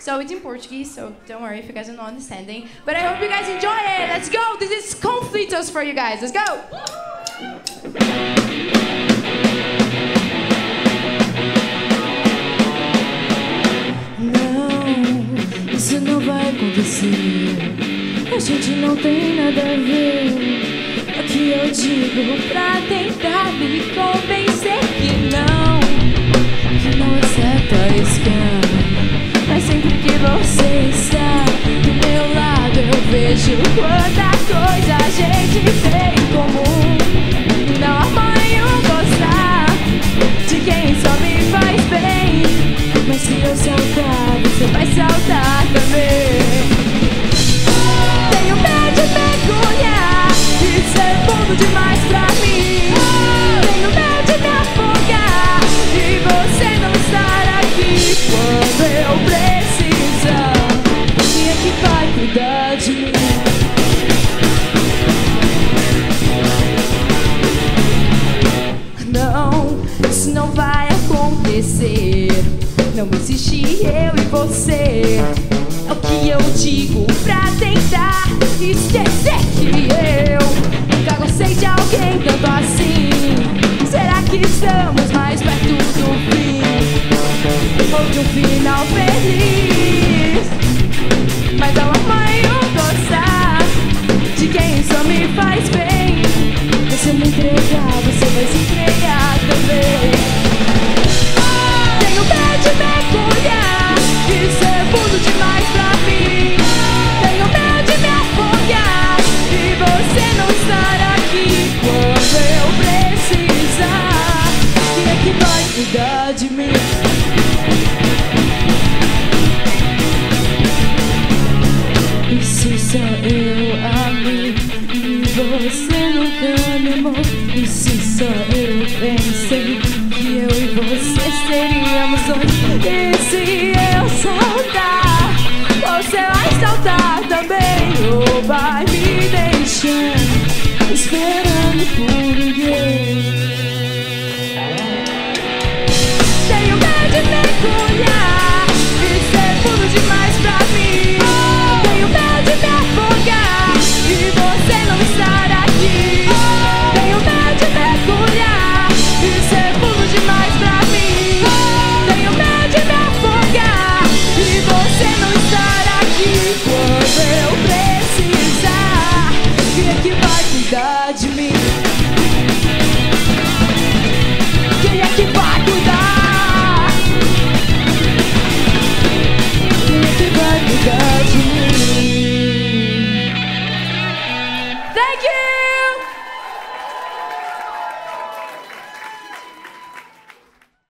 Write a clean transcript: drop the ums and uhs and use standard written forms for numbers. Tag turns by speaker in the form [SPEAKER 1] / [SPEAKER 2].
[SPEAKER 1] So it's in Portuguese, so don't worry if you guys are not understanding. But I hope you guys enjoy it. Let's go. This is Conflitos for you guys. Let's go.
[SPEAKER 2] Não, isso não vai acontecer. A gente não tem nada a ver. O que eu digo pra tentar me convencer que não é certa escala. Mas sempre que você está do meu lado eu vejo quanta coisa a gente tem em comum. Não amanho gostar de quem só me faz bem. Mas se eu saltar, você vai saltar também. Tenho medo de mergulhar e ser fundo demais pra mim. Tenho medo de me afogar e você não estar aqui quando eu precisar. Quem é que vai cuidar de mim? Não, isso não vai acontecer. Não existe eu e você. É o que eu digo pra tentar esquecer que eu nunca gostei de alguém tanto assim. Será que estamos mais perto do fim ou de um final feliz? Mas não amanho gostar de quem só me faz bem. Se eu me entregar, você vai se entregar também. Tenho medo de mergulhar e ser fundo demais pra mim. Tenho medo de me afogar e você não estar aqui quando eu precisar. Quem é que vai cuidar de mim? E se só eu amei e você nunca me amou? E se só eu pensei que eu e você seríamos dois? E se eu saltar, você vai saltar também? Ou vai me deixar esperando por ninguém? Tenho medo de mergulhar e ser fundo demais pra mim. Tenho medo de me afogar e você não estar aqui. Tenho medo de mergulhar e ser fundo demais pra mim. Tenho medo de me afogar e você não estar aqui quando eu precisar. Quem é que vai cuidar de mim? Quem é que vai cuidar? Quem é que vai cuidar de mim?
[SPEAKER 1] Thank you.